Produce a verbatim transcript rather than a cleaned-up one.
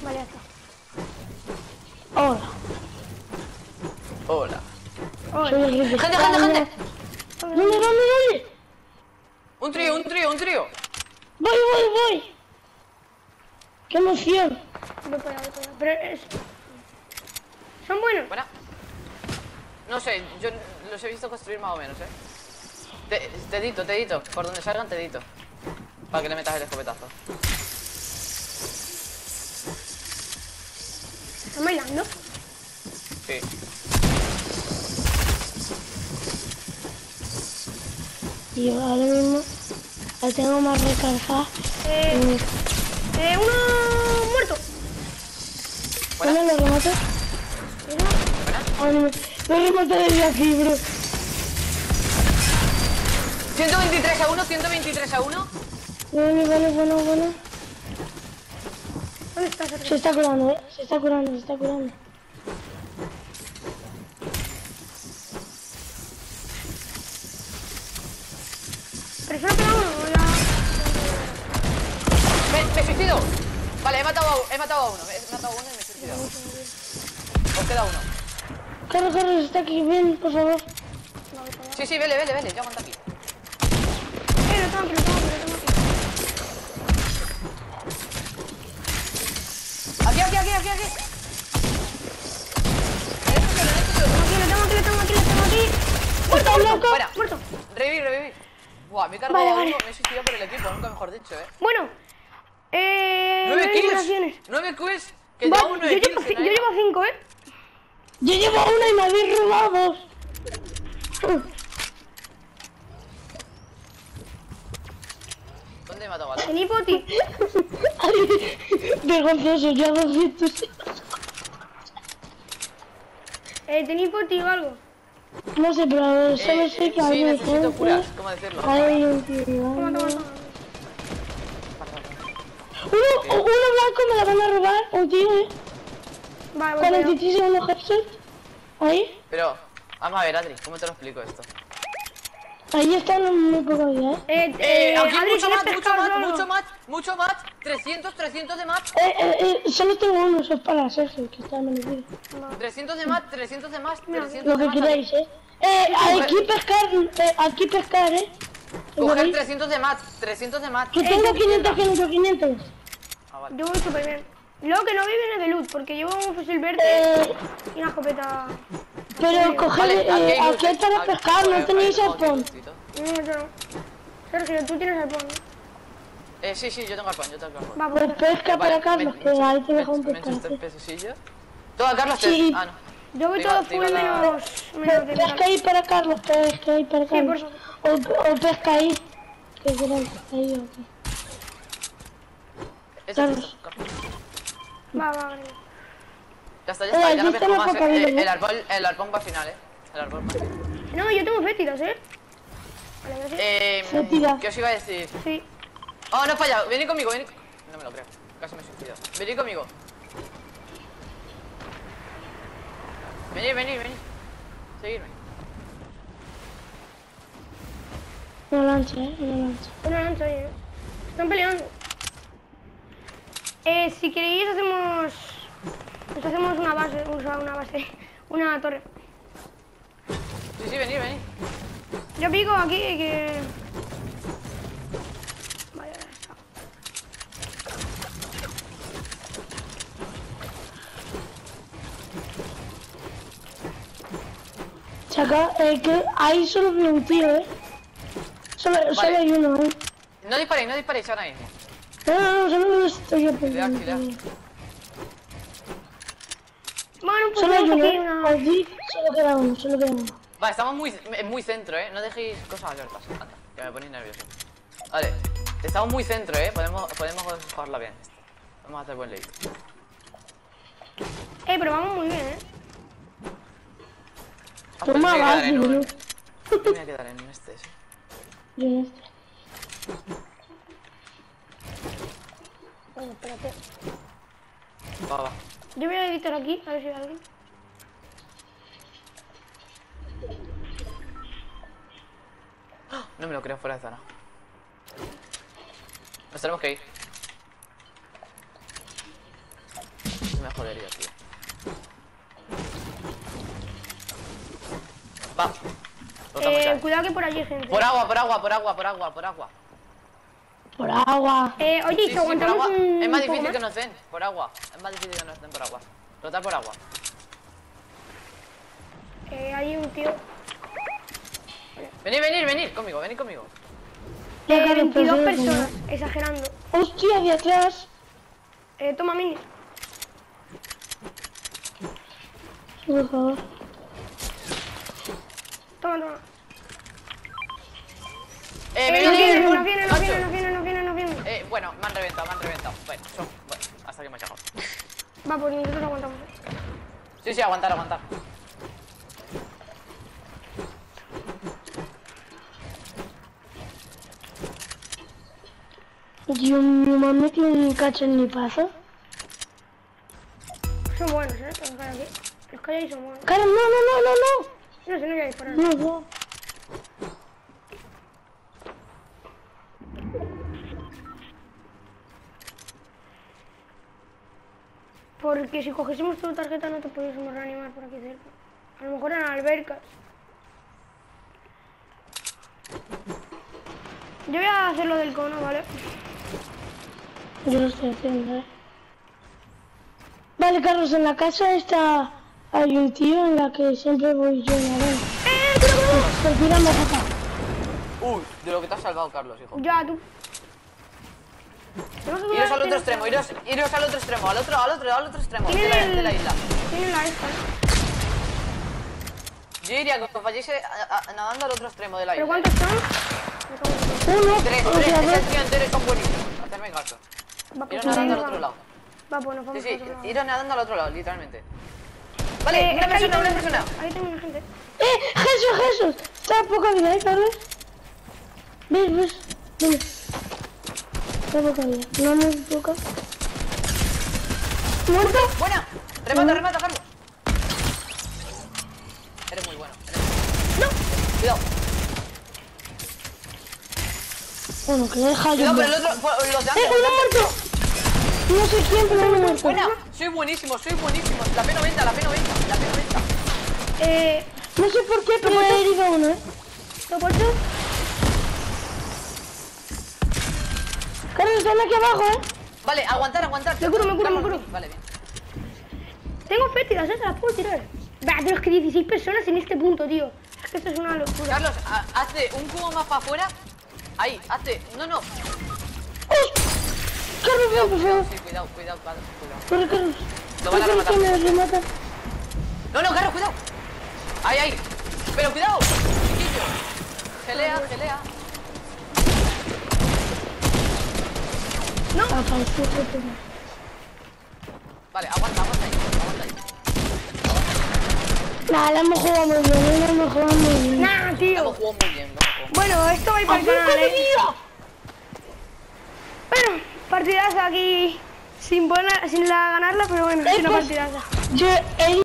Vale, ya está. Hola. Hola. Hola. Soy el rey. ¡Gente, gente, gente! ¿Dónde, dónde, dónde? Un trío, un trío, un trío. Voy, voy, voy. ¡Qué emoción! Voy para allá, voy para allá. Pero es... ¿Son buenos? Buena. No sé, yo los he visto construir más o menos, eh. Te, te edito, te edito. Por donde salgan te edito. Para que le metas el escopetazo. ¿Están bailando? Sí. Y yo ahora mismo la tengo más recargada. Eh... Eh, uno... muerto. Bueno, lo remato. Buena. Ah, no, lo remato desde aquí, bro. ciento veintitrés a uno, ciento veintitrés a uno. Bueno, bueno, bueno, bueno. ¿Dónde está ese? Se está curando, eh. Se está curando, se está curando. Pero solo queda uno, o ya... Me, me suicido. Vale, he matado a, he matado a uno. He matado a uno y me he suicidado. Os queda uno. Carlos, Carlos, está aquí, ven, por favor. Sí, sí, vele, vele, vele. Yo aguanto aquí. Eh, lo tengo aquí, lo tengo aquí, lo tengo aquí. Aquí, aquí, aquí, aquí, aquí. Aquí, lo tengo aquí, lo tengo aquí, lo tengo aquí. ¡Muerto, loco! Fuera. Muerto. Reviví, reviví. Buah, me he cargado Vale, a uno, vale. me he suicidado por el equipo, nunca mejor dicho, eh. Bueno. Eh... ¡Nueve kills! eliminaciones. ¡Nueve kills! Que Va, llevamos yo, nueve llevo, kills. ci- yo llevo cinco, ¿eh? Yo llevo una y me habéis robado dos. ¿Dónde he matado a En Hipoti. Ay, vergonzoso, yo a doscientos. Eh, ¿tenéis Hipoti o algo? No sé, pero solo Eh, sé que eh, hay sí, necesito gente. curas, ¿cómo decirlo? Hay un tío. Toma, Uno, toma, toma. uno blanco me la van a robar, un tío, eh. Vale, voy para cuarenta y allá. tres segundos headshot. Ahí. Pero, vamos a ver, Adri, ¿cómo te lo explico esto? Ahí están muy poco ya, eh. Eh, Eh, eh, aquí Adri, mucho ¿quieres más, mucho pescar más, solo? mucho más, mucho más. trescientos, trescientos de más. Eh, eh, eh, solo tengo uno, eso es para Sergio, que está en el vídeo. trescientos de más, trescientos de más, trescientos Lo de que más. queráis, eh. Eh, aquí pescar, eh, aquí pescar, eh. ¿Lo Coger veis? trescientos de más, trescientos de más. Que tengo quinientos, quinientos, quinientos. Ah, vale. Yo voy súper bien. Luego que no vi viene de loot, porque llevo un fusil verde Eh, y una escopeta. pero coger, Vale, eh, hay aquí luces, hay para aquí- pescar, joder, no tenéis tengo aquí arpón. lucecito. No, yo no. Sergio, tú tienes arpón, ¿no? Eh, sí, sí, yo tengo arpón, yo tengo arpón. Va, Pues pues. pesca para Carlos, que ahí te dejo un me, me, me, pescado. pesosillo. Todo a Carlos, Sí. te... Ah, no. Yo voy Digo- todo digo full la- menos. menos de Pesca ahí para Carlos, pesca ahí para Sí, por Carlos. favor. O, o pesca ahí. Que queráis, ahí o aquí. Esto, Carlos. esto, Carlos. Va, va, vale. Ya está, ya Eh, está, aquí ya no está pesco la más. coca, eh, ¿no? el, arpón, el arpón va al final, eh. El arpón va al final. No, yo tengo fétidas, ¿eh? Vale, gracias. Eh, Fétida. ¿qué os iba a decir? Sí. Oh, no he fallado, venid conmigo, venid. No me lo creo, casi me he suicidado. Venid conmigo. Venid, venid, venid. Seguidme. Una lancha, eh, una lancha. Una lancha ahí, ¿eh? Están peleando. Eh, si queréis hacemos... Nos hacemos una base, o sea, una base, una torre. Sí, sí, venid, venid. Yo pico aquí que... Vale, ya está. Chaca, eh, que ahí solo veo un tío, eh. Solo, solo hay uno, eh. No disparéis, no disparéis ahora mismo. No, no, no, solo lo estoy yo Cuidado, peleando. cuidado. Bueno, pues Solo hay tenemos uno, aquí eh. una... Aquí solo queda uno, solo queda uno. Vale, estamos muy, en muy centro, eh. No dejéis cosas abiertas. Anda, que me ponéis nervioso. Vale, estamos muy centro, eh. Podemos, podemos jugarla bien. Vamos a hacer buen late. Eh, pero vamos muy bien, ¿eh? Ah, pues Toma me voy a quedar base, en bro. un- me voy a quedar en este, sí. Yo en este. Bueno, espérate. Va, va. Yo voy a editar aquí, a ver si hay alguien. No me lo creo, fuera de zona. Nos tenemos que ir. jodería, tío. Va. Rotamos Eh, ya. cuidado que por allí hay gente. Por agua, por agua, por agua, por agua, por agua. Por agua. Eh, oye, Sí, ¿y sí, si por aguantamos agua. un Es más poco difícil que nos den por agua. Es más difícil que nos den por agua. Rotar por agua. Eh, hay un tío. Venid, venid, venid conmigo, venid conmigo. Ya, Eh, claro, veintidós pero sí, personas, exagerando. Hostia, de atrás. Eh, toma mini. Por favor. Toma, toma. Eh, Eh, venid, nos vienen, venid, nos vienen, nos macho. vienen, nos vienen, nos vienen, nos vienen. Eh, bueno, me han reventado, me han reventado. Bueno, son, bueno, hasta que me he cagado. Va, pues nosotros aguantamos. Sí, sí, aguantar, aguantar. Dios mío, me han metido un cacho en mi paso. Son buenos, ¿eh? Los que hay aquí. Los que hay ahí son buenos. Cara, no, no, no, no, No sé, no voy a disparar. no. No, no. Porque si cogiésemos tu tarjeta no te pudiésemos reanimar por aquí cerca. A lo mejor en albercas. Yo voy a hacer lo del cono, ¿vale? Yo lo estoy haciendo, eh. Vale, Carlos, en la casa esta hay un tío en la que siempre voy yo, a ver. ¡Eh, cuidado! Pues tira más acá. Uy, de lo que te has salvado, Carlos, hijo. Ya, tú. Tenemos que Iros cuidar- al otro extremo, iros, iros al otro extremo, al otro, al otro, al otro extremo de Tienen la, el- de la isla. Tienen la esta, ¿eh? Yo diría que os vayáis eh, a- a- nadando al otro extremo de la ¿Pero isla. cuántos ¿eh? son? Me cago en todo. Uno, Tres, o tres, sea, ese dos. trío entero son buenísimos. Hacerme caso. Va, pues Iros nadando al vamos. otro lado. Va, pues nos Sí, vamos sí, al otro lado. iros nadando al otro lado, literalmente. Eh, Vale, es una que ahí persona, una tengo- persona. Ahí tengo una gente. ¡Eh! ¡Jesús, Jesús! Está a poca vida, ¿eh, Carlos? ¿Ves, ves? Ven. Está a poca vida. No me toca. ¿Muerto? Buena. Remata, remata, Carlos. Eres muy bueno. Eres muy bueno. No. Cuidado. Bueno, que deja yo. Cuidado, pero el otro, por- los de ¡Eh, antes. uno muerto! No sé quién, pero uno muerto. Buena. Soy buenísimo, soy buenísimo. La P noventa, la P noventa, la P noventa. Eh, No sé por qué, pero he herido a uno, ¿eh? ¿lo he puesto? Carlos, están aquí abajo, ¿eh? Vale, aguantar, aguantar. Me curo, me curo, me Carlos, curo. Vale, bien. Tengo fétidas, ¿eh? Te las puedo tirar. Bah, pero es que dieciséis personas en este punto, tío. Es que esto es una locura. Carlos, ha- hazte un cubo más para afuera. Ahí, hazte. No, no. Carlos, ven, por favor. Sí, cuidado, cuidado, cuidado. cuidado. Corre, Carlos. Lo van a Carlos, rematar. que me rematan. No, no, Carlos, cuidado. Ahí, ahí. Pero cuidado. Chiquillo. Gelea, gelea. Ah, para el suelo, pero- Vale, aguanta, aguanta ahí. Aguanta ahí. Nah, la hemos jugado muy bien, la hemos jugado muy bien. Nah, Hemos tío. jugado muy bien, hemos jugado. Bueno, esto va a ir para el ¡A cinco canal, de ¿eh? vida! Bueno, partidaza aquí. Sin, poner, sin la ganarla, pero bueno, es una pues- partidaza. Yo he